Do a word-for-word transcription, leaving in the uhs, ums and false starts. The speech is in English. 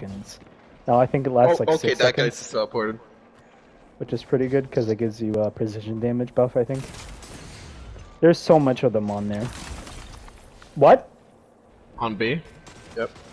seconds. No, I think it lasts oh, like okay, six that seconds. guy's teleported. Which is pretty good because it gives you a uh, precision damage buff, I think. There's so much of them on there. What? On B? Yep.